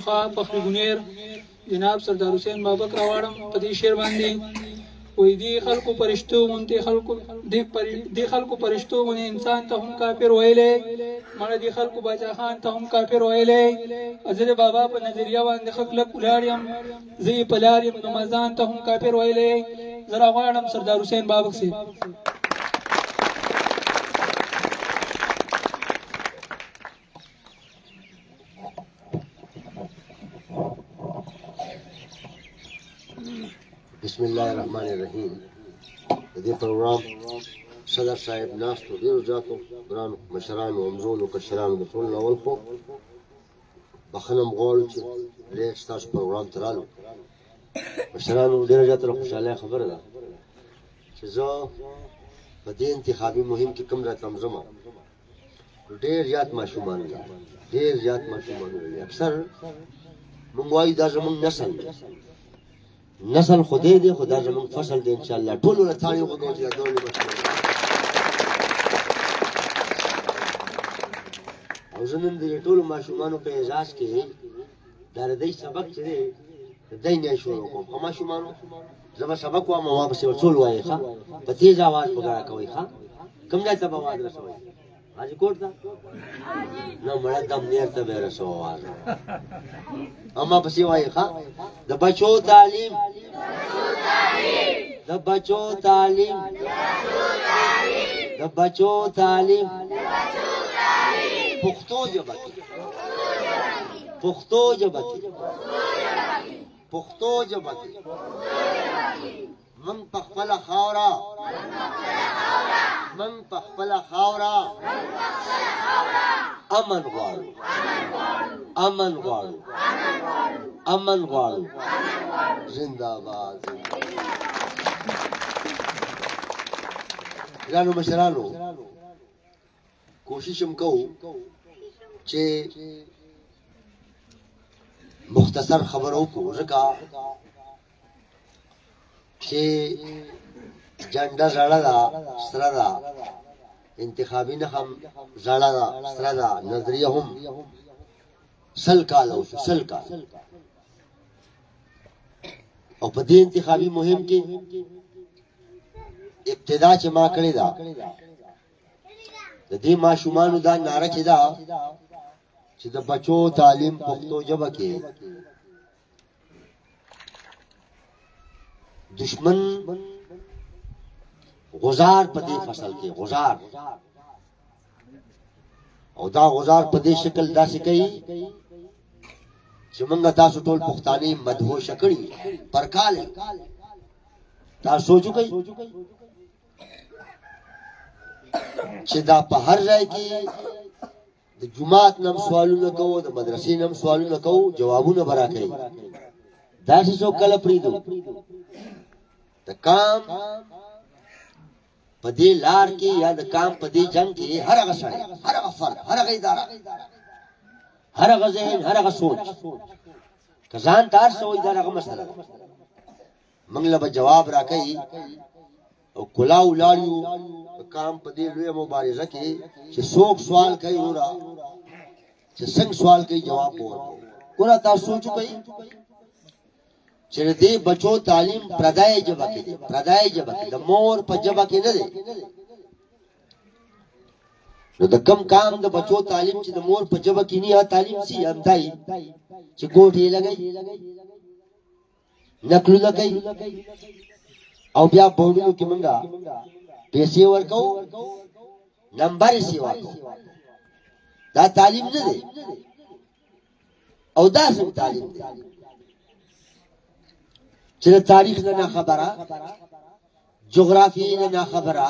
خواه فخری گنیر جناب سردار حسین بابک راوړم په دې شعر باندې وای دی خلکو پرشتو مونته خلکو دی خلکو پرشتو مونږ انسان ته هم کافر ویلې مړه دی خلکو باچا خان ته هم کافر ویلې حضرت بابا په نظریه باندې خلک ولاړم زی پلاریم رمضان ته هم کافر ویلې زرا غواړم سردار حسین بابک سي بسم الله الرحمن الرحیم دې پروګرام صدر صاحب ناستو ډیرو ذاتو ګرانو مشرانو ومزونو کشرانو د ټول اول خو بخنم غواړو چې لږ تاسو پروګرام ته رالو مشرانو ډیرو ذاتو خوشاله خبره ده چې زه په دې انتخابي مهم کې کوم راتلم زما ډیر زیات ماشومان دي ډیر زیات ماشومان دي اکثر موږ وایو دا زموږ نسل خدای دی خدا زموږ فصل دی ان شاء الله ټول له تاړي وګورئ چې دا ډول او زموږ د ټول ماشومانو په اعزاز کې دا ردی سبق چې دی دای نه شروع کوم خو ماشومانو زما سبق وایم ما به ټول وایي ښا په تیز आवाज وګړه کوي ښا کوم ځای ته به आवाज رسوي حاجی کوټ ته نو مړه دم نیر ته به رسو आवाज اما پسې وایي ښا د بچو تعلیم د بچو تعلیم د بچو تعلیم پښتو ژبه پښتو ژبه پښتو ژبه من په خپل خاورا من په خپل خاورا امن غواړو امن غواړو امن غواړو زنده باد ګرانو مشرانو کوشش هم کوو چې مختصر خبرو وکړو ځکه چې جنډه زړه ده سره ده انتخابي نه هم زړه ده سره ده نظریه هم سل کال او سل کال او په دې انتخابي مهم کې ابتدا چې ما کړې ده د دې ماشومانو دا ناره چې ده چې د بچو تعلیم پښتو ژبه کې دشمن غزار په دې فصل کې غزار او دا غزار په دې شکل داسې کوي چې موږ تاسو ټول پښتانه مدهوش کړی پر کال تاسو سوچو کوي چې دا په هر ځای کې د جمعات نم سوالونه کوو د مدرسې نم سوالونه کوو جوابونه برا کوي دا څه څوک کله پریدو د کام په دې لار کې یا د کام په دې جنگ کې هر هغه سړی هر هغه فرد هر هغه اداره هر هغه ذهن هر هغه سوچ کزان تار سوې دا هغه مسله موږ له جواب راکړي او کلاو لاړیو کام په دې لوی مبارزه کې چې څوک سوال کوي ورا چې څنګه سوال کوي جواب ورکړي ګوره تاسو سوچ کوئ چې دې بچو تعلیم پردای ژبه کې دي پردای ژبه کې د مور په ژبه کې نه دي نو د کم کام د بچو تعلیم چې د مور په ژبه کې نه تعلیم سي امدای چې ګوټې لګي نقل لګي او بیا بورډونو کې مونږه پیسې ورکو نمبر یې ورکو دا تعلیم نه دی او دا څنګه تعلیم دی چې تاریخ نه خبره جغرافیې نه خبره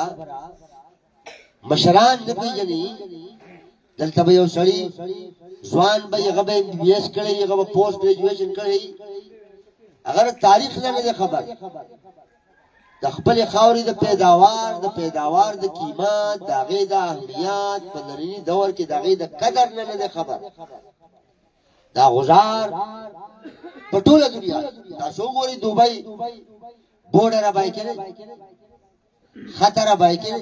مشران نه پیژني دلته به یو سړی ځوان به هغه به بیس کړي هغه به پوسټ ګریجویشن کړي اگر تاریخ نه خبر د خپل خاورې د پیداوار د قیمت د هغې د اهمیت په ننني دور کې د هغې د قدر نه خبر دا غزار په ټوله دنیا تاسو وګورئ دوبۍ بورډر باندې کې خطر باندې کې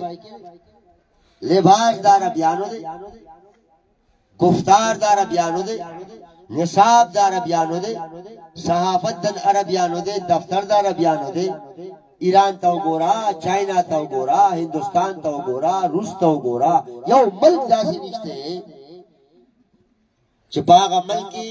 لباس دار بیانو دي گفتار دار بیانو دي نصاب دا عربیانو دے صحافت دا عربیانو دے دفتر دا عربیانو دے ایران تا وګورا چاینا تا وګورا هندوستان تا وګورا روس تا وګورا یو ملک داسې نشته چې باغ ملکی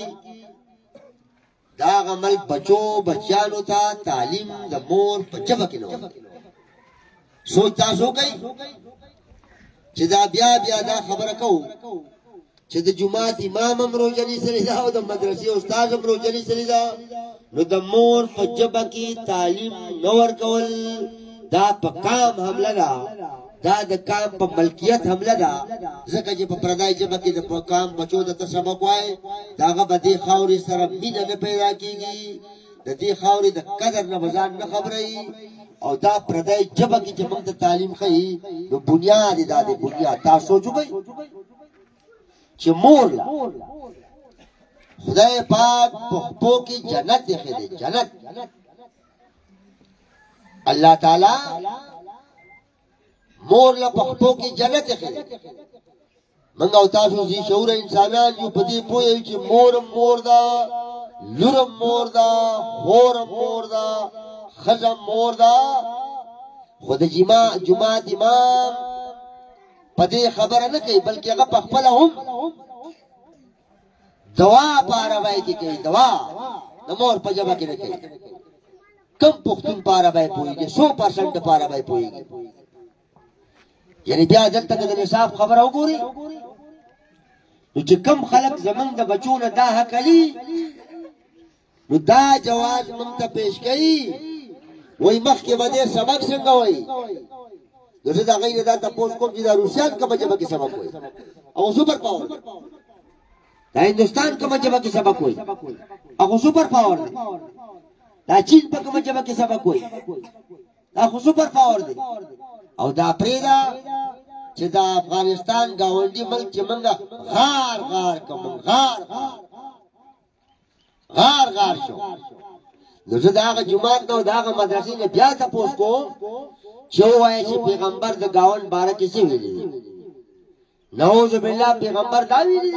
دا ملک بچو بچیانو ته تعلیم د مور په جبه کې نو سوچ تاسو کوي چې دا بیا دا خبره کوو چې د جمعات امام هم روزنی سره دا او د مدرسې استاد هم روزنی سره دا نو د مور په جبه کې تعلیم نو ورکول دا په کام حمله ده دا د کام په ملکیت حمله ده ځکه چې په پردای جبه کې د کام بچو د سبق وای داغه به دې خاورې سره مینه نه پیدا کیږي د دې خاورې د قدر نه بزان نه خبرې او دا پردای جبه کې چې موږ ته تعلیم خي نو بنیاد دا د بنیاد تاسو سوچوي چې مور خدای پاک په کې جنت دی خدای جنت الله تعالی مور له په کې جنت دی منګ او تاسو چې شعور انسانان یو په دې پوهې چې مور دا لور مور دا خور مور دا خزم مور دا خود جماعت امام په دې خبره نه کوي بلکې هغه په خپل هم دوا پاروای کی کوي دوا د مور په جبه کې نه کوي کم پختون پاروای پويږي 100% پاروای پويږي یعنی بیا دلته د نصاب خبره وګوري نو چې کم خلک زمون د بچو نه دا حق لري نو دا جواز مونږ ته پیش کړي وای مخکې باندې سبق څنګه وای دغه دا غیر دا تاسو کوم چې دا روسیان کومه جبه کې سبق وای او سپر پاور دا هندوستان کومه جبه کې سبق وای او سپر پاور دی دا چین په کومه جبه کې سبق وای دا خو سپر پاور دی او دا پریدا چې دا افغانستان گاونډي ملک چې منګه غار کوم غار شو نو زه داغه جماعت نو داغه مدرسې نه بیا تاسو کوم چې وایي چې پیغمبر د گاون باره کې څه ویلي نعوذ بالله پیغمبر دا ویلي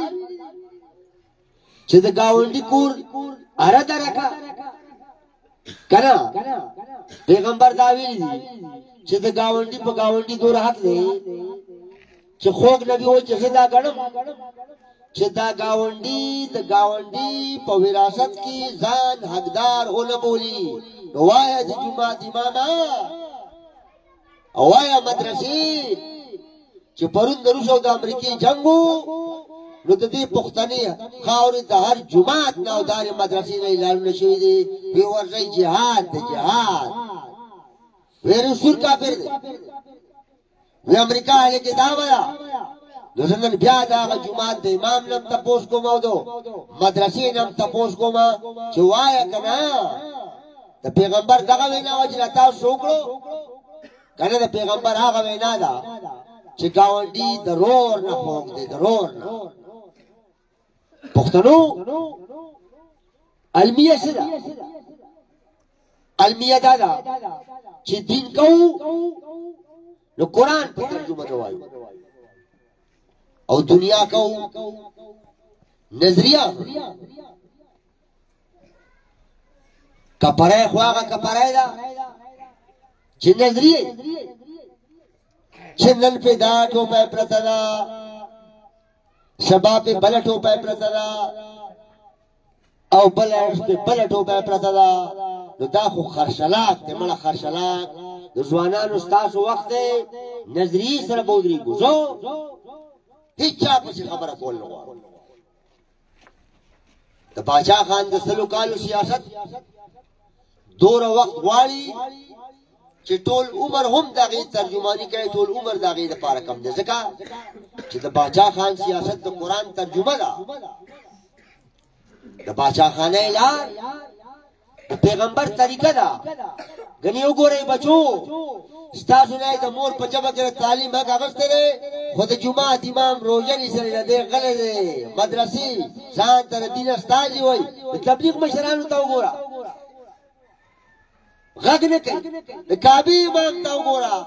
چې د گاونډي کور اره درکا کنه پیغمبر دا ویلي چې د گاونډي په گاونډي دور حق دی چې خوګ نبی و چې دا غړم چې دا گاونډي په وراثت کې ځان حقدار ونه بولی وایا د جماعت اماما او وایا مدرسې چې پرون د روس او د امریکای جنگو نو د دې پښتني خاورې د هر جماعت نه او د مدرسې نه اعلان نشوي دي په ورځي جهاد ویرو سور کافر دی وی امریکا هله کې دا ویا دغه بیا دا جمعات د امام نم تپوس کوم او دو مدرسې نم تپوس کوم چې وایا کنه د پیغمبر دغه وینا وجه تاسو وکړو کنه د پیغمبر هغه وینا ده چې گاونډي ضرور نه خوګ دی ضرور نه پښتنو علمیه څه ده علمیه دا چې دین کو نو قرآن په ترجمه کوي او دنیا کو نظریه کپره خواغه کپره دا چې نظریه چې نن په دا ټوپه پرتلا سبا په بل ټوپه پرتلا او بل ټوپه پرتلا نو دا خو خرشلاک ته مړه خرشلاک د ځوانانو ستاسو وخت نظریه سره بودري ګوزو هیڅ په خبره کول نه غواړم د باچا خان د سلو کالو سیاست دور وخت غواړي چې ټول عمر هم دغه ترجمانی کوي ټول عمر دغه لپاره کم دي ځکه چې د باچا خان سیاست د قران ترجمه ده د باچا خانه اعلان پیغمبر طریقه ده غنی وګورئ بچو ستاسو نه د مور په جبه کې تعلیم هغه غوښتره خود جمعه امام روزنی سره دې غلې مدرسې ځان تر دین استاجي وای تبلیغ مشرانو ته وګوره غږ نه کوي د کعبه امام ته وګوره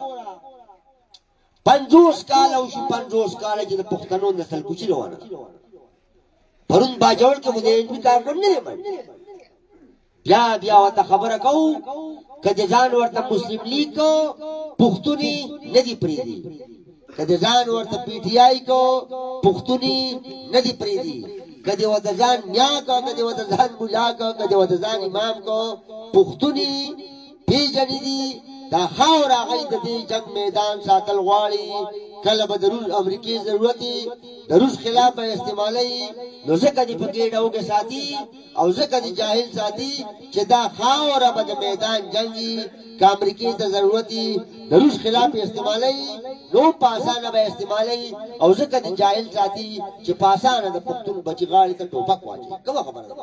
50 کال او 50 کال چې د پښتنو نسل کوچی روانه پرون باجوړ کې مو دې انتظار کار نه دی بیا وته خبره کو کله ځان ورته مسلم لیگ کو پښتوني ندی پریدي کله ځان ورته پی ټی آی کو پښتوني ندی پریدي کله وته ځان نیا کو کله وته ځان مولا کو کله وته ځان امام کو پښتوني پیژنې دي دا خاور هغه د دې جنگ میدان ساتل غواړي کله به د روس امریکای ضرورت دي د روس خلاف به استعمالي نو ځکه دې پکې ډاو کې ساتي او ځکه دې جاهل ساتي چې دا خاور به د میدان جنگي ک امریکای ته ضرورت دي د روس خلاف استعمالي نو پاسانه به استعمالي او ځکه دې جاهل ساتي چې پاسانه د پښتون بچی غاړي ته ټوپک واچي کومه خبره ده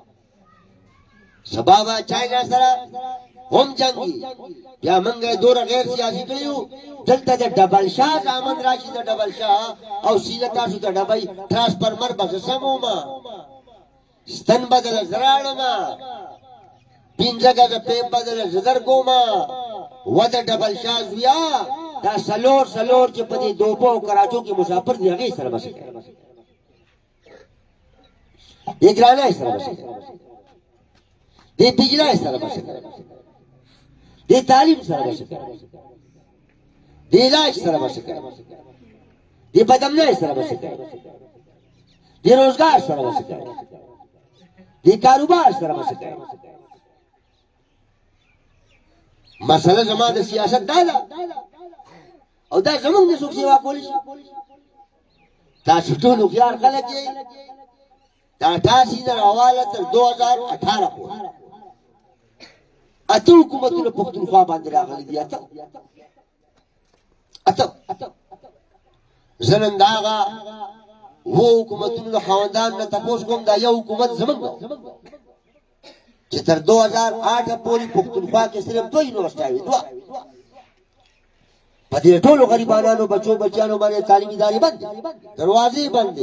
سبب چاینا سره هم جنگي بیا منګه دور غیر سیاسي کړیو دلته د ډبل شاه زامن راشي د ډبل شاه او سیده تاسو ته ډبای ترانسفارمر بس سموما ستن بدل زراړما پینځګه د په بدل زدر کوما ود ډبل شاه زویا دا سلور چې په دې دوبو کراچو کې مسافر دی هغه سره بس یې ګرانه سره بس دې بجلا سره بس دې تعلیم سره بس دې علاج سره بس دې بدمنه سره بس دې روزګار سره بس دې کاروبار سره بس مسله زما د سیاست دا ده او دا زموږ د څوک سیوا کولی شي تاسو ټول خيار خلک یې دا 88 نه حواله تر 2018 پورې اته حکومتونه پښتونخوا باندې راغلي دي اته زنن داغه وو حکومتونو خواندان نه تاسو کوم دا یو حکومت زمونږ چې تر 2008 پورې پښتونخوا کې صرف 2 یونیورسيټي دوا په دې ټولو غریبانو بچیانو باندې تعلیمي ادارې بند دروازې بند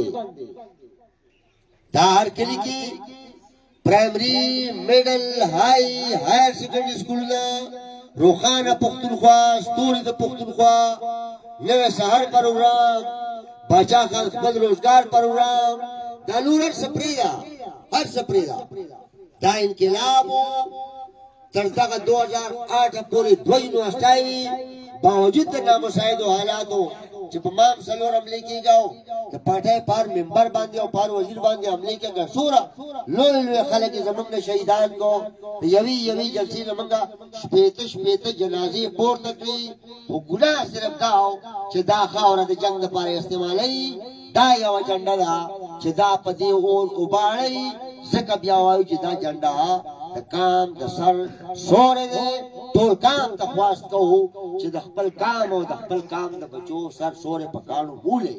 دا هر کلی کې پرایمری میډل هایر سیکنډري سکولونه روخانه پښتونخوا ستوري د پښتونخوا نوې سهار پروګرام باچا خان خپل روزګار پروګرام دا نور هر سپریدا دا انقلاب تر دغه 2008 پورې 2 یونیورسيټي باوجود د نامساعدو حالاتو چې په مام سلور عملي کېږي د پټای پار ممبر باندې او پار وزیر باندې عملي کېږي سورا لوی خلک زمونږ شهیدان کو یوي جلسې زمونږ شپېته جنازې پورته کړې او ګناه صرف دا چې دا خاوره د جنگ لپاره استعمالي دا یو جنډه ده چې دا په دې اور وباړي ځکه بیا وایو چې دا جنډه د کام د سر سورې دې ټول کام ته خواست کوو چې د خپل کام او د خپل کام د بچو سر سورې په کانو بولې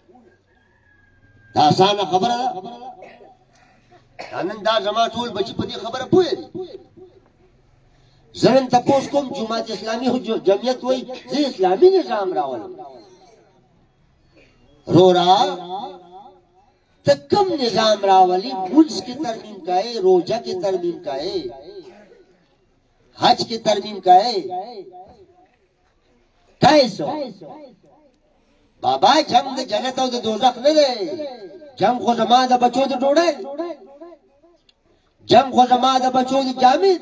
دا اسانه خبره ده نن دا زما ټول بچي په دې خبره پوهې زرن تاسو کوم جماعت اسلامي جمعیت وای زه اسلامي نظام راولم رورا تکم نظام راولی منس کی ترمیم کا ہے روجہ کی ترمیم کا ہے حج کی ترمیم کا ہے کیسو بابا جنگ د جنت او د دوزخ نه دی جنگ خو زما د بچو د ډوډۍ جنگ خو زما د بچو د جامې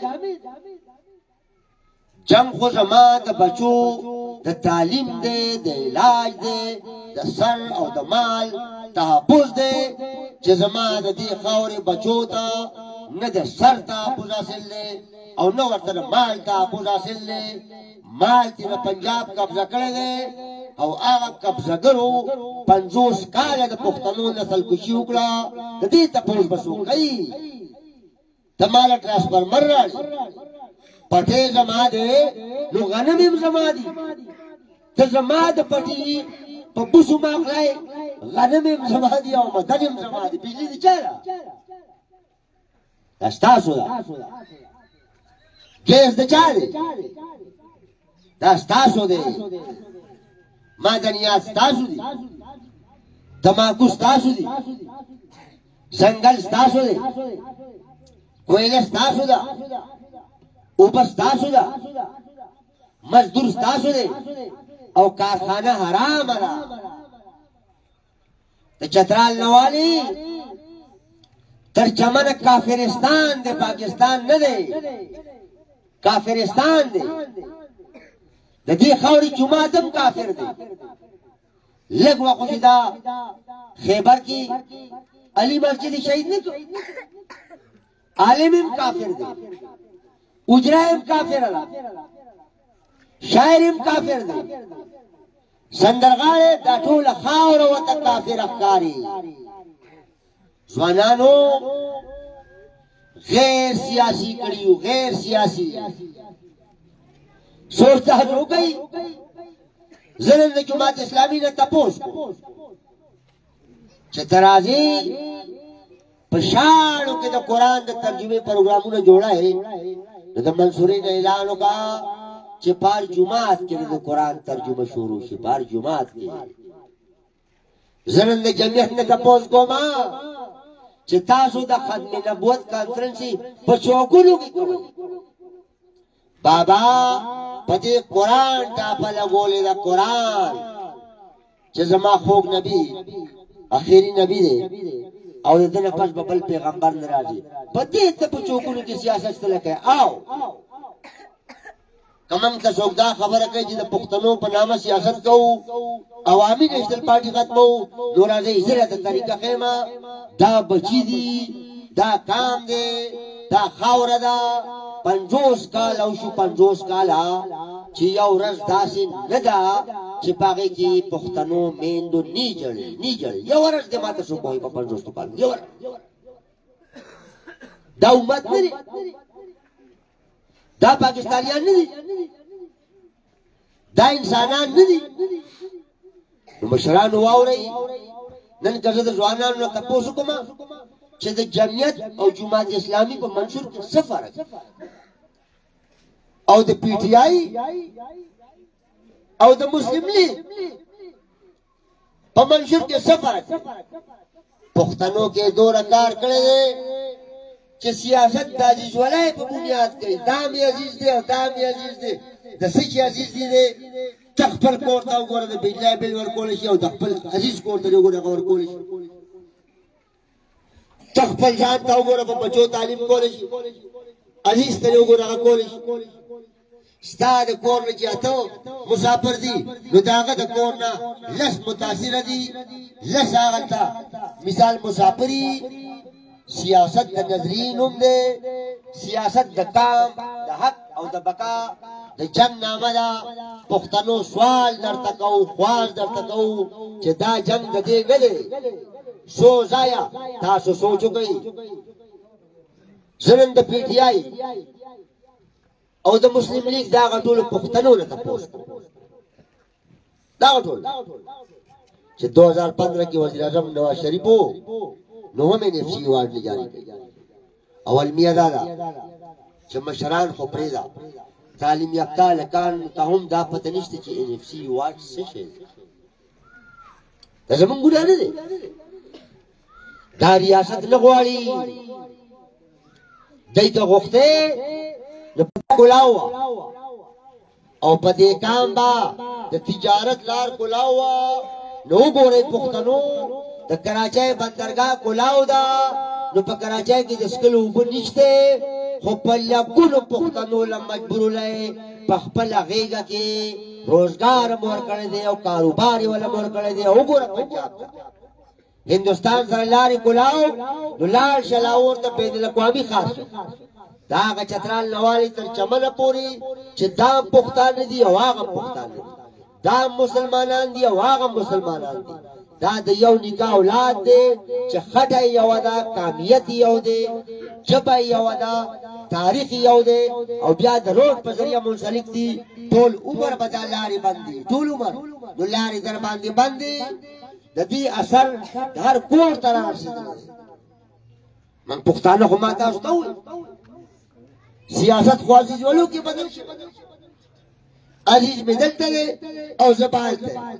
جنگ خو زما د بچو د تعلیم دی د علاج دی د سر او د مال تحفظ دی چې زما د دې خاورې بچو ته نه د سر تحفظ حاصل دی او نه ورته د مال تحفظ حاصل دی مال چې د پنجاب قبضه کړی دی او هغه قبضهګرو 50 کاله د پښتنو نسل کشي وکړه د دې تپوس بس وکړي د مال ټرانسفارمر راځي پټې زما دی نو غنم هم زما دي ته زما د پټې په بوسو ماخلای غنم هم زما دي او مدن هم زما دي بجلی دي چاره دا ستاسو ده ګیس د چاره دا ستاسو ده معدنیات ستاسو دي تماکو ستاسو دي ځنګل ستاسو دي کویله ستاسو ده اوبه ستاسو ده مزدور ستاسو ده او کارخانه حرام ده د چترال نوالی در چمن کافرستان دے پاکستان نہ دے کافرستان دے دی خوری جماعتم کافر دے لگ وقت دا خیبر کی علی مسجد شہید نے تو عالم کافر دے اجرائم کافر اللہ شاعرم کافر دے سندرغاڑے دا ٹول خاور و تا کافر افکاری زوانانو غیر سیاسی کریو غیر سیاسی سوچتا حد ہو گئی ضرور نے جماعت اسلامی نے تپوس کو چترازی پشاڑوں کے دا قرآن دا ترجمے پروگراموں نے جوڑا ہے دا منصوری نے اعلانوں کا چھ پار جماعت کے دا قرآن ترجمہ شروع شی پار جماعت کے ضرور نے جمعیت نے تپوس کو ماں چھ تاسو دا ختم نبوت کانفرنسی پچوکلو کی کوئی بابا پتی قرآن ٹاپا لگولے دا قرآن چھ زما خوک نبی آخری نبی دے اور دن پس ببل پیغمبر نرازی پتی تا پچوکلو کی سیاست تلک ہے آؤ کمم تا سوکدا خبر ہے جن پختنوں پر نام سیاست کو عوامی نیشنل پارٹی ختمو نورازی ازرہ طریقہ خیمہ دا بچی دی دا کام دے دا خاور دا 50 کال او شو 50 کالا چی یو رز داسی ندا چی پاگے کی پختنوں میندو نی جڑی یو رز دے ماتا سو کوئی پا 50 کال یو رز دا امت نی دا پاکستانیان نی دا انسانان نی مشران واو رئی نن کزد زوانان نو تپوسو کما چه دا جمعیت او جماعت اسلامی پا منشور کے سفر او دا پی ٹی آئی او دا مسلم لیگ پا منشور کے سفر پختنوں کے دو رکار کرے دے چه سیاست دا عزیز والای پا بنیاد کئی دامی عزیز دے اور دامی عزیز دے دا سچی عزیز دے تخپل کورتا ہو گورا دا بیجلای بل ورکولشی او تخپل عزیز کورتا ہو گورا ورکولشی تخپل جانتا ہو گورا پا بچو تعلیم کولشی عزیز تر ہو گورا کولشی ستا دا کورنا چاہتا ہو مسافر دی نو داغا دا کورنا لس متاثر دی لس آغتا مثال مسافری سیاست دا نظرین ام دے سیاست دا کام دا حق او دا بقا دا جنگ نامہ دا پختنو سوال در تکو خواز در تکو چه دا جنگ دا دے گلے سو زایا تاسو سوچو گئی زنن دا پی ٹی آئی او دا مسلم لیگ دا غطول پختنو نتا پوست دا غطول چه 2015 کی وزیر اعظم نواز شریف ہو نو ہمیں نے سی ایوارڈ لے جاری کی اول میاں دادا چه مشران خو پریدا تعلیم یافتہ لکان تاہم دا پتہ نشتے چه این ایف سی ایوارڈ سے شید دا زمان گوڑا نہ دے دا ریاست نگواری دیتا غفتے نپتا کلاوا او پدے کام با دا تجارت لار کلاوا نو گورے پختنو دا کراچای بندرگاہ کلاو دا نو پا کراچای کی دسکلو اوبو نشتے خو پلیا کنو پختنو لمجبرو لئے پخپل غیگا کی روزگار مور کردے او کاروباری والا مور کردے او گورا پنجاب دا ہندوستان سر لاری کلاو نو لار شلاور تا بین الاقوامی خاص دا آگا چترال نوالی تر چمن پوری چه دام پختان دی او آغا پختان دی دام مسلمانان دی او آغا مسلمانان دی دا دا یو نکاح اولاد دے چه خطا یو دا کامیت یو دے جبا یو دا تاریخ یو دے او بیا دا روڈ پر ذریعہ منسلک دی طول عمر بدا لاری بندی طول عمر نو لاری در باندی بندی دا دی اثر ہر کور طرح رسید من پختانو خماتا استا ہوئی سیاست خوازیز والو کی بدل شد عزیز میں دلتا لے او زبالتا ہے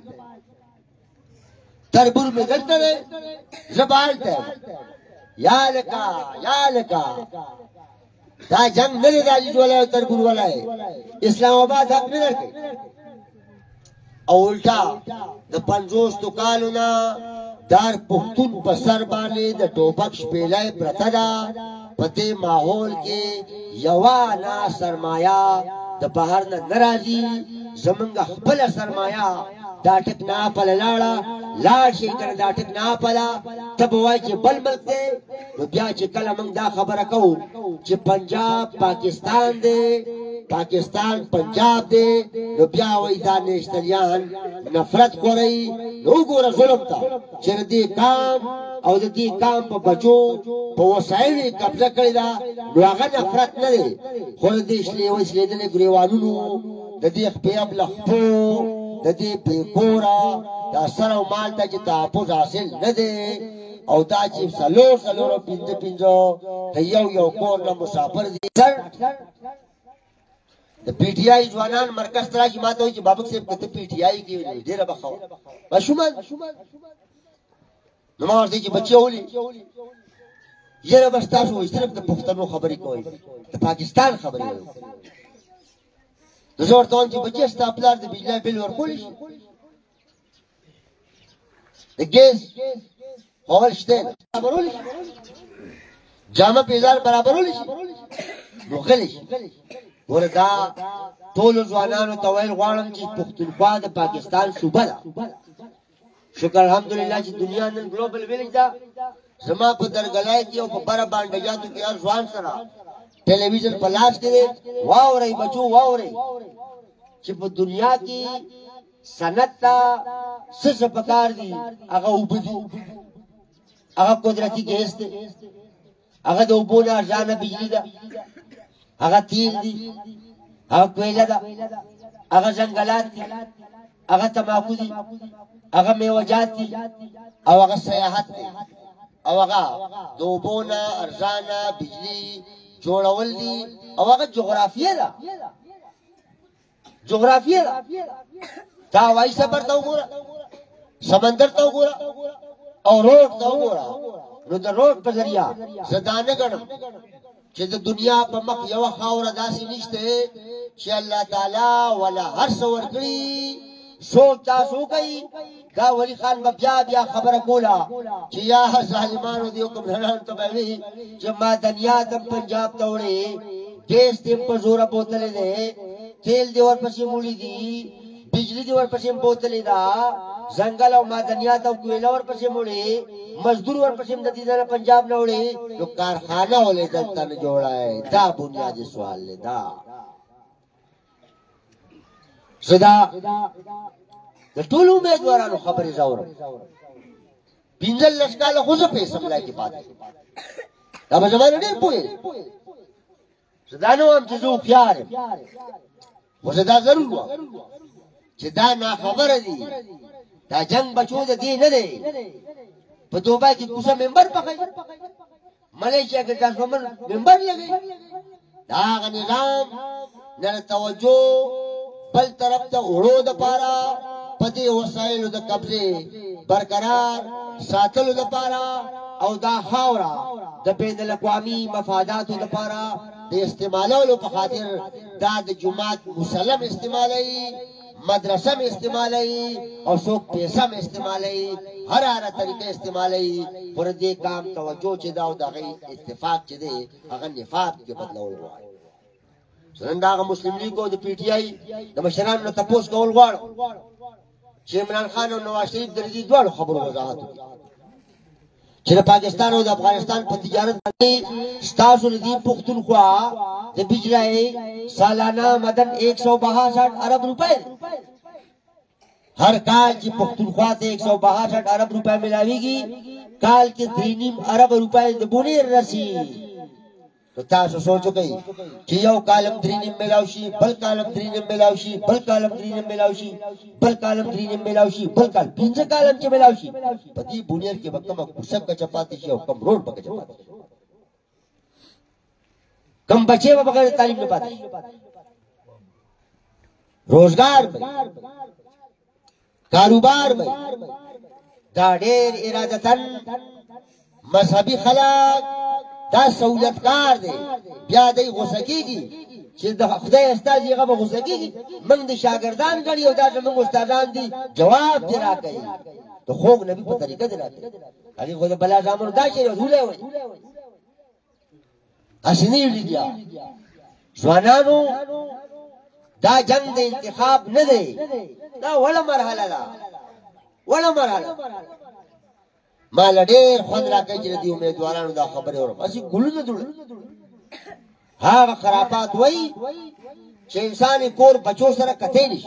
تربور میں دلتا لے زبالتا ہے یا لکا دا جنگ نلے دا عزیز والا ہے تربور والا ہے اسلام آباد حق نلے کے او الٹا دا 50 کالونا دار پختون په سر باندې د ټوپک شپېلۍ پرته ده په دې ماحول کې یوه نه سرمایه د بهر نه نه راځي زمونږ خپله سرمایه دا ټک ناپله لاړه لاړ شي کنه دا ټک ناپله ته به وایي چې بل ملک دی نو بیا چې کله موږ دا خبره کوو چې پنجاب پاکستان دی پاکستان پنجاب دی نو بیا وایي دا نیشنلیان نفرت خورئ نو وګوره ظلم ته چې د دې کام او د دې کام په بچو په وسایلو یې قبضه کړې ده نو هغه نفرت نه دی خو د دې شلېدلې ګریوانونو د دې خپیب له خپو د دې بې کوره دا سر او مال ته چې تحفظ حاصل نه دی او دا چې څلور پنځه د یو کور نه مسافر دي سر د پی ټی آی ځوانان مرکز ته راشي ما ته وایي چې بابک صاحب که ته پی ټی آی کې ډېره به ښه وه ماشومان نو ما ورته چې بچې ولې یاره بس تاسو وایي صرف د پښتنو خبرې کوئ د پاکستان خبرې وایي نو زه ورته وایم چې بچې ستا پلار د بجلی بل ورکولی شي د ګیس اول شته برابرولی شي جامه پیزار برابرولی شي نو غلی شي ګوره دا ټولو ځوانانو ته ویل غواړم چې پښتونخوا د پاکستان صوبه ده شکر الحمدلله چې دنیا نن ګلوبل ویلیج ده زما په درګلای کې او په بره بانډجاتو کې هر ځوان سره ټلویزیون په لاس کې دی واورئ بچو واورئ چې په دنیا کې صنعت ته څه څه پکار دي هغه اوبه دي هغه قدرتي ګیس دی هغه د اوبو نه ارزانه بجلي ده هغه تیل دي هغه کویله ده هغه ځنګلات دي هغه تماکو دي هغه میوجات دي او هغه سیاحت دی او هغه د اوبو نه ارزانه بجلي جوړول دي او هغه جغرافیه ده جغرافیه ده تا هوایي سفر ته وګوره سمندر ته وګوره او روډ ته وګوره نو د روډ په ذریعه زه دا نه ګڼم چې د دنیا په مخ یوه خاوره داسې نشته چې الله تعالی ولا هر څه ورکړي سوچ تاسو کوي دا ولی خان به بیا خبره کوله چې یا ظالمانو دې حکمرانانو ته به وي چې معدنیا د پنجاب ته وړې ګیس دې په زوره بوتلې دی تیل دې ورپسې موړي دي بجلی دې ورپسې بوتلې ده ځنګل او معدنیات او کویله ورپسې موړي مزدور ورپسې د دې نه پنجاب نه وړي نو کارخانه ولې دلته نه جوړای دا بنیادي سوال دی دا صدا د ټولو امیدوارانو خبرې زاورم 15 کاله خو زه په اسمبلی کې پاتې دا به زما ډېر پوهېږي صدا نه وایم چې زه هوښیار یم خو زه دا ضرور وایم چې دا ناخبره دي دا جنګ بچو د دې نه دی په دوبۍ کې کوڅه ممبر پخوي ملیشیا کې ټرانسفارمر ممبر لګوي دا هغه نظام نه توجه بل طرف ته وړو دپاره په دې وسایلو د قبضې برقرار ساتلو دپاره او دا خاوره د بین الاقوامي مفاداتو دپاره د استعمالولو په خاطر دا د جومات مسلم استعمالوي مدرسه م استعمالوي او څوک پیسه م استعمالوي هر طریقه استعمالوي پر دې کام توجه چې دا او دغه اتفاق چې دی هغه نفاق کې بدلول غواړي څنګه هغه مسلم لیگ او د پی ټی آی د مشرانو نه تپوس کول غواړم چې عمران خان او نواز شریف د دې دواړو خبرو وضاحت وکړي چې د پاکستان او د افغانستان په تجارت باندې ستاسو د دې پښتونخوا د بجلی سالانه مدن 162 ارب روپے ہر کال کی پختونخوا ته 162 ارب روپے ملاویږي کال کې 3.5 ارب روپے د بونی رسی تو تاسو سوچو کوي چې یو کالم 3.5 ملاو شي بل کالم 3.5 ملاو شي بل کالم 3.5 ملاو شي بل کالم 3.5 ملاو شي بل کال 15 کالم چې ملاو شي په دې بونیر کې به کوم کوڅه کا چپاتی شي او کوم روډ پکې چپاتی شي کم بچے به بغیر تعلیم نه پاتې روزگار به کاروبار به دا ډېر ارادتن مذهبي خلک دا سہولتکار دی بیا دی غوسه کیږي چې د خدای استاد یې هغه غوسه کېږي موږ د شاګردان ګڼي او دا زموږ استادان دي جواب دې راکوي د خوږ نبي په طریقه دې راکوي هغې خو د بلا زامنو دا شی رسولی وایي هسې نه یې لګیا ځوانانو دا جنگ د انتخاب نه دی دا وله مرحله ده وله مرحله ما له ډېر خوند راکوي چې د دې امیدوارانو دا خبرې اورم هسې ګلونه دوړه هغه خرافات وایي چې انسان یې کور بچو سره کتی نشي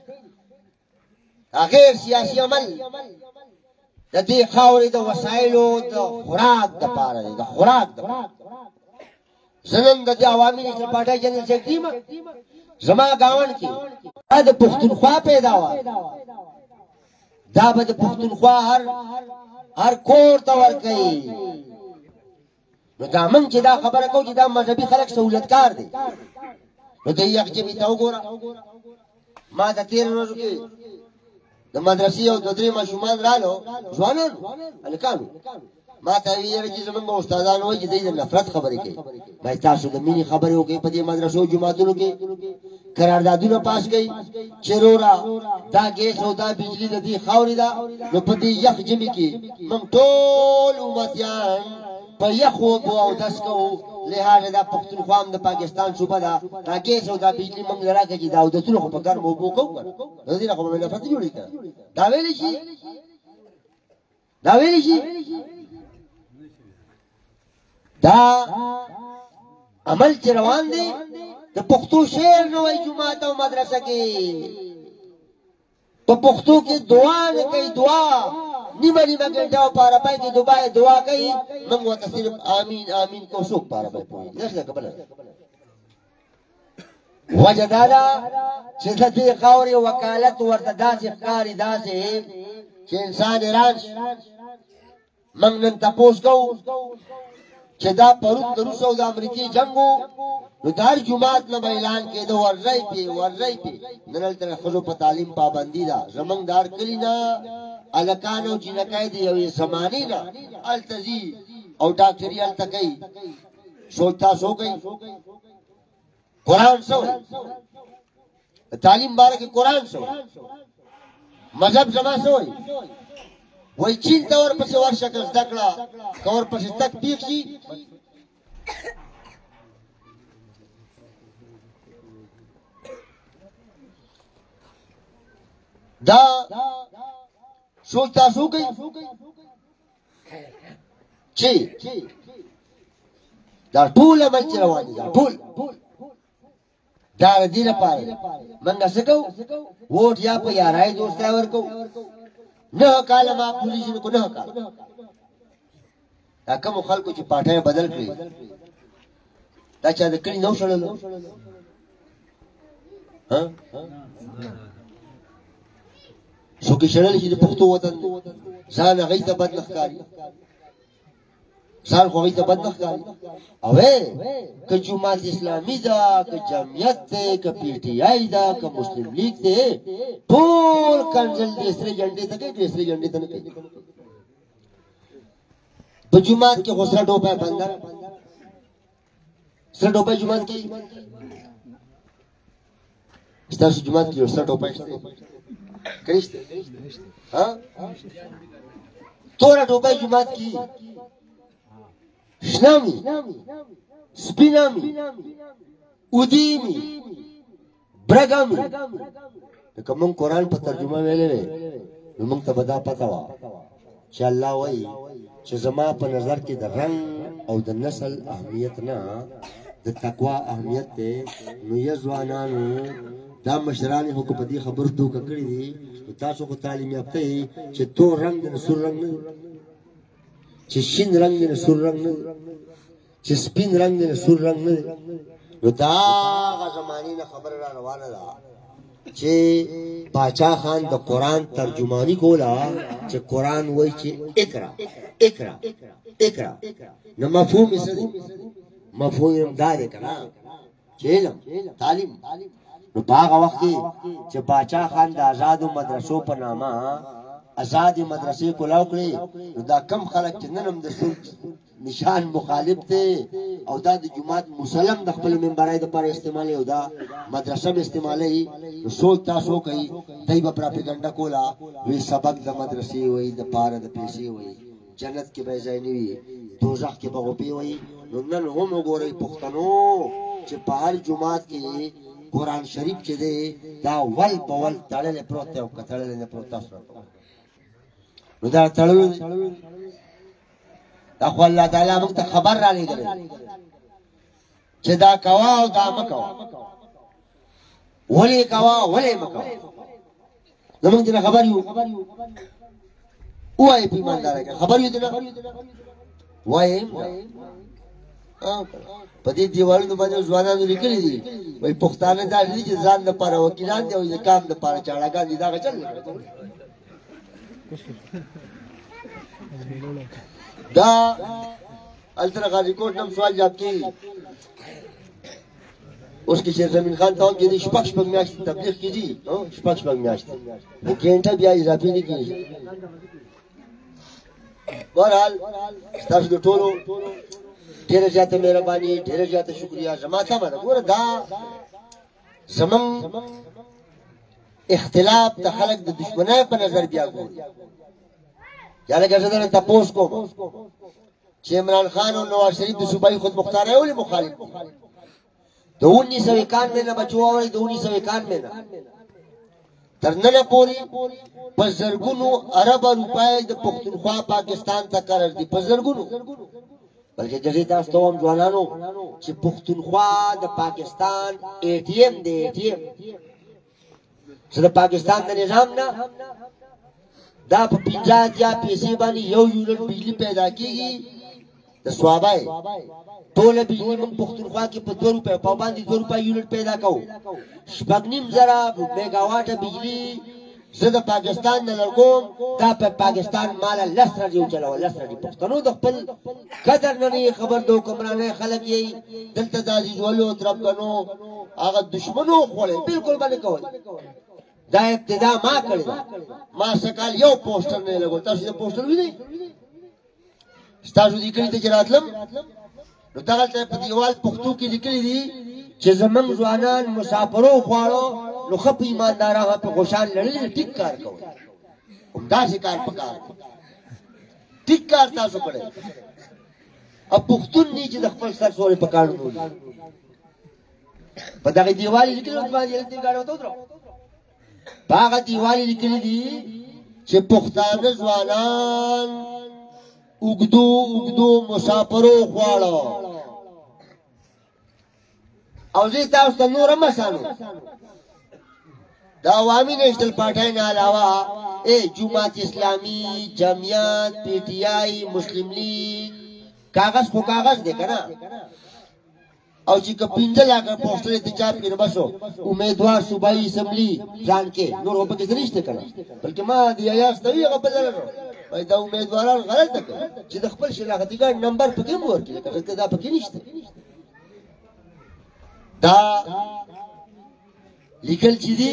غیر سیاسي عمل د دې خاورې د وسایلو د خوراک دپاره دی د خوراک دپاره زه نن د دې عوامي نیشنل پارټۍ جنرل سیکرټري یم زما ګاونډ کې دا د پښتونخوا پیدا وه دا به د پښتونخوا هر کور ته ورکوي نو دا موږ چې دا خبره کوو چې دا مذهبي خلک سهولتکار دی نو د یخ ژمي ته وګوره ما د تېرو ورځو کې د مدرسې او دوه درې ماشومان رالو ځوانانو هلکانو ما ته ویل چې زمونږ استادان وایي چې دوی د نفرت خبرې کوي باید تاسو د مینې خبرې وکړئ په دې مدرسو جوماتونو کې قراردادونه پاس کوي چې وروره دا ګیس او دا بجلي د دې خاورې ده نو په دې یخ ژمي کې موږ ټول امتیان په یخو اوبو اودس کوو لهذا دا پښتونخوا هم د پاکستان صوبه ده دا ګیس او دا بجلي موږ له راکړي چې دا اودسونه خو په ګرمو اوبو کوو که نه د دې نه خو به نفرت جوړوي که دا ویلی شي دا ویلی شي دا عمل چې روان دی د پښتو شعر نه وایي جومات او مدرسه کې په پښتو کې دعا نه کوي دعا نیمه نیمه ګنټه او په عربۍ کې دعا کوي موږ ورته صرف آمین آمین کوو څوک په عربۍ پوهېږي داسې ده که بله وجه دا ده چې د دې خاورې وکالت ورته داسې ښکاري داسې چې انسان حیران شي موږ نن تپوس کوو چې دا پرون د روس او د امریکې جنګ و نو د هر جومات نه به اعلان کېده ورځئ پې ورځئ پې نن هلته د ښځو په تعلیم پابندي ده زموږ د هر کلي نه هلکان او جینکۍ د یوې زمانې نه هلته ځي او ډاکټري هلته کوي سوچ تاسو وکئ قرآن څه وایي د تعلیم باره کې قرآن څه وایي مذهب زما څه وایي وای چین ته ورپسې ورشه که زده کړه که ورپسې تک پیښ شي دا سوچ تاسو وکئ چې دا ټول عمل چې روان دي دا ټول دا د دې لپاره موږ څه کوو ووټ یا په یارۍ دوستۍ ورکوو نه کاله ما پولیسو کو نه کاله دا کوم خلکو چې پاټه بدل کړی دا چا د کړي نو شړلو ها څو کې شړل چې د پښتو وطن ځان هغه ته بد نخکاری ځان خو هغه ته بد نخکاری او که جماعت اسلامي ده که جمعیت ده که پی ټی آی ده که مسلم لیگ ده ټول کنزل د سره جنډې ته کوي سره جنډې ته نه کوي په جمعات کې غوسره ټوپه بندر سره ټوپه جمعات کې ستاسو جمعات کې سره ټوپه شته کړئ ها تور ټوپه جمعات کې شنامي سپینامي ودیمی برګامي که موږ قرآن په ترجمه ویلې نو موږ ته به دا پته وه چې الله وایي چې زما په نظر کې د رنګ او د نسل اهمیت نه د تقوا اهمیت دی نو یا ځوانانو دا مشران یې خو په دې خبرو دوکه کړي دي تاسو خو تعلیم یافته یې چې تور رنګ دی نه سور رنګ نه چې شین رنګ دی نه سور رنګ نه چې سپین رنګ دی نه سور رنګ نه نو دا هغه زمانې نه خبره را روانه ده چې باچا خان د قرآن ترجمانی کولا چې قرآن وایي چې اقرا اقرا اقرا نو مفهوم یې څه دی مفهوم دا دی که نه چې علم تعلیم نو په هغه وخت کې چې باچا خان د آزادو مدرسو په نامه آزادې مدرسې کولاو کړې نو دا کم خلک چې نن هم د نشان مخالف ته او دا د جماعت مسلم د خپل منبرای د پر استعمالي او دا مدرسه به استعمالي سوچ تاسو کوي دای په پروپاګاندا کولا وی سبق د مدرسې وای د پاره د پیسې وای جنت کې به ځای نه وي دوزخ کې به غوپی وای نو نن هم وګورئ پښتنو چې په هر جماعت کې قرآن شریف چې دی دا ول په ول تړلې پروت دی او کتړلې نه پروت تاسو نو دا تړلو دا خو الله تعالی موږ ته خبر را لګل چې دا کوا او دا مکوا ولې کوا ولې مکوا زمونږ دې خبر یو وای په ایماندار کې خبر یو دې وای په دې دیوالونو باندې ځوانانو لیکلي دي وای پښتانه دا دي چې ځان لپاره وکیلان دي او د کام لپاره چاړهګان دي دا چل دا التر غازی کوټ نم سوال جواب کی اوس کې شیر زمین خان ته هم دې شپږ میاشتې تبلیغ کیږي شپږ میاشتې وو کېنټه بیا اضافي نه کیږي بهرحال تاسو د ټولو ډېر زیاته مهرباني ډېر زیاته شکریا زما ته باندې ګوره دا زمون اختلاف د خلک د دشمنای په نظر بیا ګوري یاله ګرځدل تاسو کوم چې عمران خان او نواز شریف د صوبایي خود مختار یو مخالف د 1991 نه بچو او د 1991 نه ترنه پوری په زرګونو ارب روپۍ د پښتونخوا پاکستان ته قرض دي په زرګونو بلکې جدي تاسو ته هم ځوانانو چې پښتونخوا د پاکستان ATM دی ATM چې د پاکستان د نظام نه دا په 50 یا پیسې باندې یو یونټ بجلی پیدا کیږي د سوابای ټول بجلی موږ پښتونخوا کې په 2 روپے په باندې 2 روپے یونټ پیدا کوو شپږنیم زره میگاواټ بجلی زه د پاکستان نه لګوم دا په پاکستان مال لسره دی چلاو لسره دی پښتنو د خپل قدر نه خبر دو کمرانه خلک یې دلته د ژوندو طرف کنو هغه دشمنو خوړل بالکل باندې کوي دا ابتدا ما کړی ما سکال یو پوسټر نه لګول تاسو د پوسټر وینئ تاسو دې کړی ته راتلم نو دا ته په دیوال پښتو کې لیکلي دي چې زمنګ ځوانان مسافرو خواړو نو خپ ایماندارانه په خوشحال لړل ټیک کار کوي همدا شي کار پکار ټیک کار تاسو کړئ اب پښتون نه چې د خپل سر سوري پکاړو په دغه دیوال لیکلي باندې دې غاړو ته درو باغ دیوالی لیکلی دي چې پښتانه ځوانان اوګدو مسافرو خواړه او زه تاسو ته نور مسانو دا عوامي نېشنل پارټي نه علاوه جماعت اسلامي جمعیت PTI مسلم لیگ کاغذ خو کاغذ دی کنه او چې کپینځل هغه پوسټر ته چاپ کړي بسو امیدوار صوبایي اسمبلی ځان کې نور په کې نشته کنه بلکې ما دی یا ستوي هغه بدل نه وای دا امیدواران غلط کړي چې د خپل شناختی کارت نمبر پکې مو ورکړي کله دا پکې نشته دا لیکل چې دی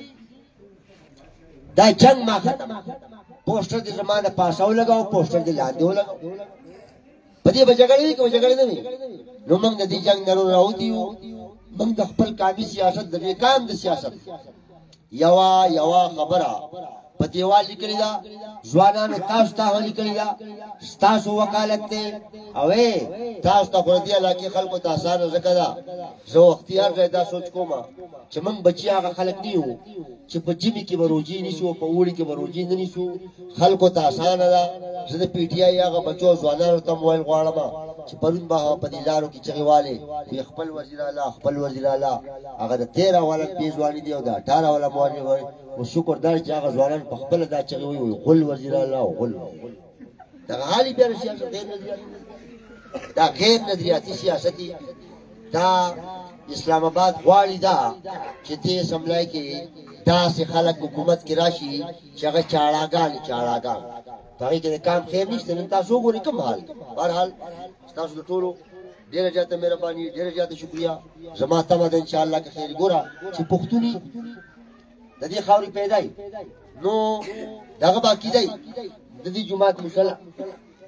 دا جنگ ما ختم پوسټر د زمانه پاساو لگاو پوسټر د لاندې ولګاو پدې بجګړې کې بجګړې نه وي نو موږ د دې جنگ نه راوځو موږ د خپل کامي سیاست د کام د سیاست یوا خبره په دیوال لیکلی دا ځوانانو تاسو ته لیکلی دا تاسو وکالت ته او تاسو ته ور دي علاقه خلکو ته آسان زکه زه اختیار زیاده سوچ کوم چې موږ بچي هغه خلک نه یو چې په جمی کې وروجي نشو په وړي کې وروجي نه نشو خلکو ته آسان ده زه د PTI هغه بچو ځوانانو ته موبایل غواړم چې پرون به په دې لارو کې چغیواله خپل وزیر اعلی هغه د 13 والا پیځوانی دی او د 18 والا موالي وای او شکر دار چې هغه ځوانان په خپل دا چغي وي غل وزیر اعلی او غل دا حالي بیا سیاست دا غیر نظریاتي سیاستي دا اسلام آباد غواړي دا چې دې سملای کې دا سه خلک حکومت کې راشي چې هغه چاړاګان هغه کې کام خیر نشته نن تاسو ګورئ کوم حال بهرحال تاسو ټولو ډېر زیاته مهرباني ډېر زیاته شکریا زما ته ان شاء الله کې خیر ګورا چې پښتوني د دې خاوري پیدای نو دغه باقی دی د دې جماعت مسله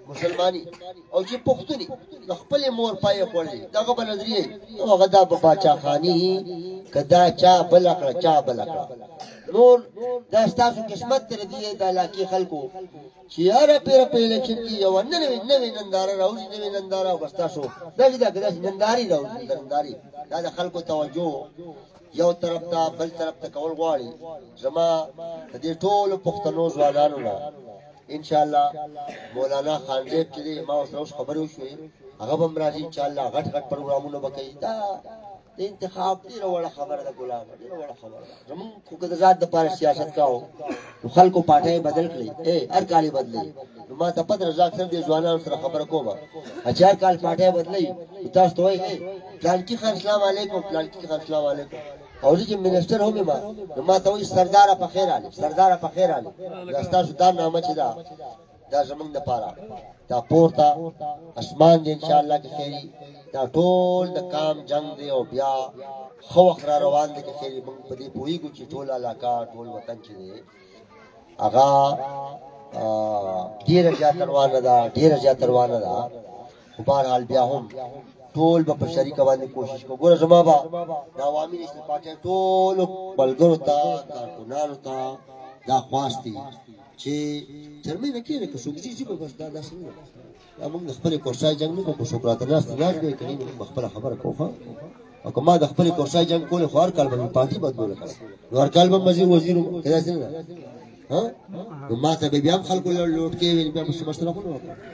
مسلمانی او چې پښتوني د خپل مور پای خورلې دغه بل نظریه او غدا په باچا خانی کدا چا بلکړه چا بلکړه نور دا ستاسو قسمت تر دې د علاقې خلکو چې هر پیر په الیکشن کې یو نوې ننداره راوځي نوې ننداره او تاسو دا ننداري راوځي ننداري دا د خلکو توجه یو طرف ته بل طرف ته کول غواړي زما د دې ټولو پښتنو ځوانانو نه ان شاء الله مولانا خانزیب چې ما اوس خبرې وشوې هغه به راځي ان شاء الله غټ پروګرامونه وکړي دا د انتخاب ډیره وړه خبره ده ګلاب ډیره وړه خبره ده زمون خو د ذات د پاره سیاست کاو خلکو پټه بدل کړي هر کالي بدلي ما ته پد رضا اکثر دي ځوانانو سره خبره کومه اچار کال پټه بدلي تاسو ته وایي پلان کې خان السلام علیکم پلان کې خان السلام علیکم او چې منسٹر هم ما ته وایي سردار په خیر علي سردار په خیر علي راستا سودان نامه چې دا زمونږ د پاره دا پورته اسمان دی ان شاء الله کې خیری دا ټول د کام جنگ دی او بیا خو اخر روان دي کې خیری موږ په دې پوېږو چې ټول علاقہ ټول وطن چې دی هغه ډیره زیات روانه ده په بهر حال بیا هم ټول په شریک باندې کوشش کو ګوره زما با د عوامي نشته پاتې ټول بلګرو ته کارکونانو ته دا خواستي چې ترمن کې نه کوم چې په بس دا داسې نه موږ خپل کورسای جنگ نه کوو شکرات الله ستاسو به کوي خپل خبره کوخه او کما د خپل کورسای جنگ کول خو هر کال باندې پارټي بدلول نو هر کال به وزیر کدا څنګه ها نو ما ته بیا هم خلکو لوټ کې بیا مشوره کوو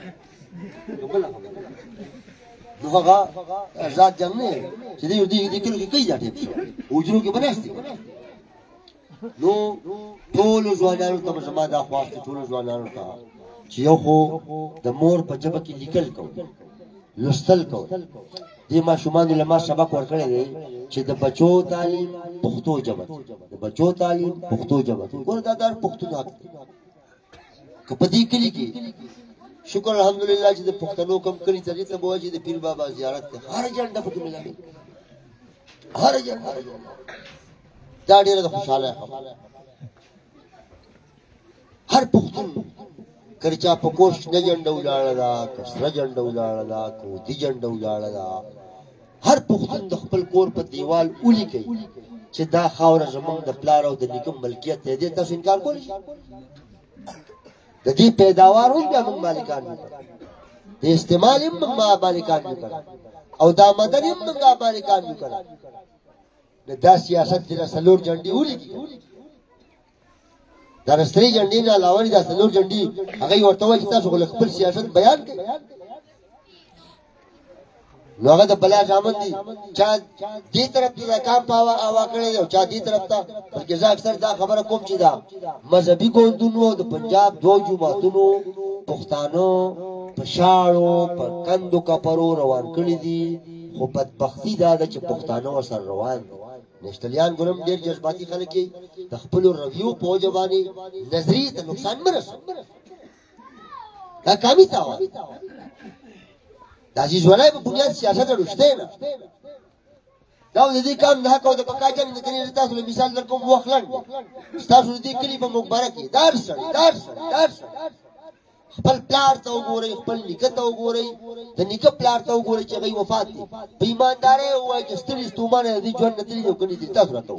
نو هغه آزاد جنگ نه چې دې کلو کې کوي ځاټي وجرو کې بناستي نو ټول ځوانانو ته زما دا خواست ټول ځوانانو ته چې یو خو د مور په جبه کې لیکل کو لوستل کو دې ماشومان له ما سبق ورکړی دی چې د بچو تعلیم پښتو جبه د بچو تعلیم پښتو جبه ګور دا در پښتو حق کپدی کلی کې شکر الحمدلله چې د پښتنو کم کلی ته ته بوځي د پیر بابا زیارت ته هر جنډه پکې ملامي هر جنډه دا ډیره خوشاله خبره هر پښتون کرچا په کوش نه جنډه ولاړه دا کسره جنډه ولاړه دا کوتی جنډه ولاړه دا هر پښتون د خپل کور په دیوال اولی کوي چې دا خاور زمونږ د پلار او د نیکم ملکیت دی تاسو انکار کولی د دې پیداوار هم بیا موږ مالکان یو د استعمال هم موږ مالکان یو او دا مدن هم موږ مالکان یو دا سیاست د سلور جنډي ولګي دا رستري جنډي نه علاوه دا سلور جنډي هغه ورته وایي تاسو خپل سیاست بیان کړئ نو هغه د بلا ځامن دي چا دې طرف ته کام پاوا اوا کړی او چا دې طرف ته بلکې زه اکثر دا خبره کوم چې دا مذهبي ګوندونو د پنجاب دوه جماعتونو پښتانو په شاړو په کندو کپرو روان کړی دي خو بدبختی دا ده چې پښتانو سره روان دي نشتلیان ګرم ډېر جذباتي خلک دي د خپل رویو په وجبانی نظریه ته نقصان مرسي دا کمی تاوان دا عزیز ولای په بنیاد سیاست رښتې نه دا د دې کام نه کو د پکاجن د کني تاسو مثال درکوم وخلند تاسو دې کلی په مبارک درس خپل پلار ته وګورئ خپل نیکه ته وګورئ د نیکه پلار ته وګورئ چې غي وفات دي په ایمانداري وایي چې ستړي ستومانه دي ژوند نه تللی کني دي تاسو راته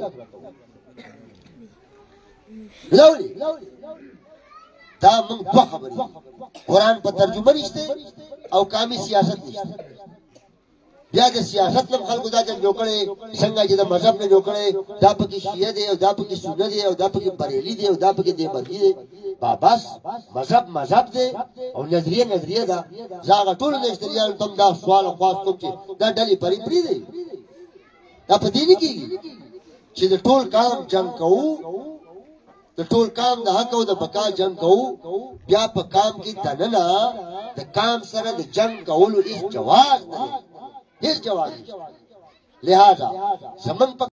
لولي دا موږ دوه خبرې قرآن په ترجمه نشته او کامي سیاست نشته بیا د سیاست لم خلکو دا جوړ کړي څنګه چې د مذهب نه جوړ کړي دا پکې شیعه دی او دا پکې سنت دی او دا پکې بریلی دی او دا پکې دیوبندي دی بس مذهب دی او نظریه دا زاغه ټول نشتریان تم دا سوال خاص کوم چې دا ډلې پری دی دا په دې کې چې د ټول کام جنگ کوو د ټول کام د حق او د بقا جنگ کوو بیا په کام کې دننه د کام سره د جنگ کولو هیڅ جواز نه هیڅ جواز لہذا زمن